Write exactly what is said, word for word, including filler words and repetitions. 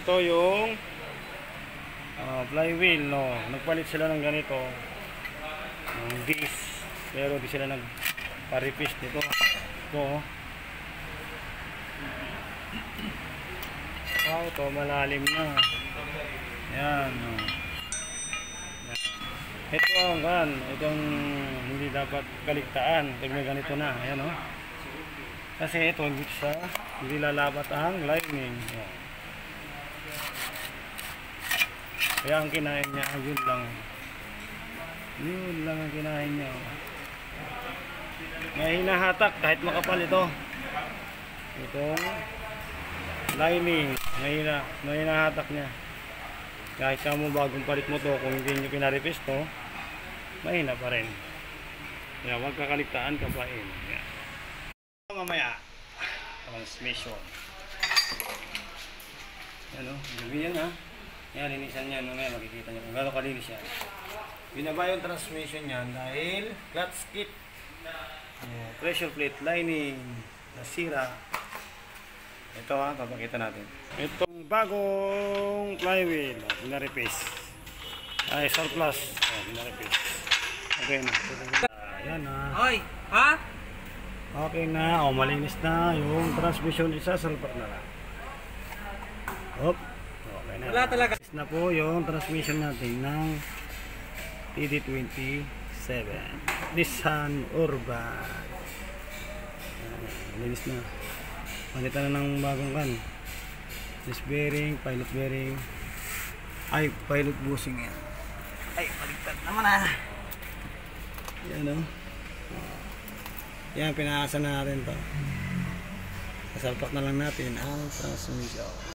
Ito yung uh, flywheel, no. Nagpalit sila ng ganito, ng disc, pero di sila nagpa-repaste nito. Ito, oh. Wow, ito malalim na. Yan, no. Yan. Ito ang gan, itong hindi dapat kaligtaan pag may ganito na. Ayan, oh. Kasi ito hindi sa hindi lalabat ang lining. Yan. Kaya ang kinain niya, yun lang. Yun lang ang kinain niya. May hinahatak kahit makapal ito. Itong lining, may, hina, may hinahatak niya. Kahit ka mo bagong palit mo to, kung hindi nyo pinarepis to, mahina pa rin. Kaya huwag kakaligtaan ka pa rin. Mamaya, transmission. Yan o, gabi yan ha. Yan, linisan yan. Mamaya makikita nyo kung gano'ng kalinis yan. Binaba yung transmission yan dahil clutch kit, uh, pressure plate lining, nasira. Ito ha, papakita natin. Itong bagong flywheel, pinarepis. Ay, surplus. Oh, pinarepis. Okay na. Ayan na. Hoy, ha? Okay na. O, malinis na yung transmission. Isa, salpak na lang. Hop. Okay na. Wala talaga. Malinis na po yung transmission natin ng T D twenty-seven Nissan Urban. Malinis na. Palitan na ng bagong kan. Disc bearing, pilot bearing. Ay, pilot bushing yan. Ay, paligtad naman ah. Yan o. Yan, pinaasa na natin to. Kasalpak na lang natin ang transmission.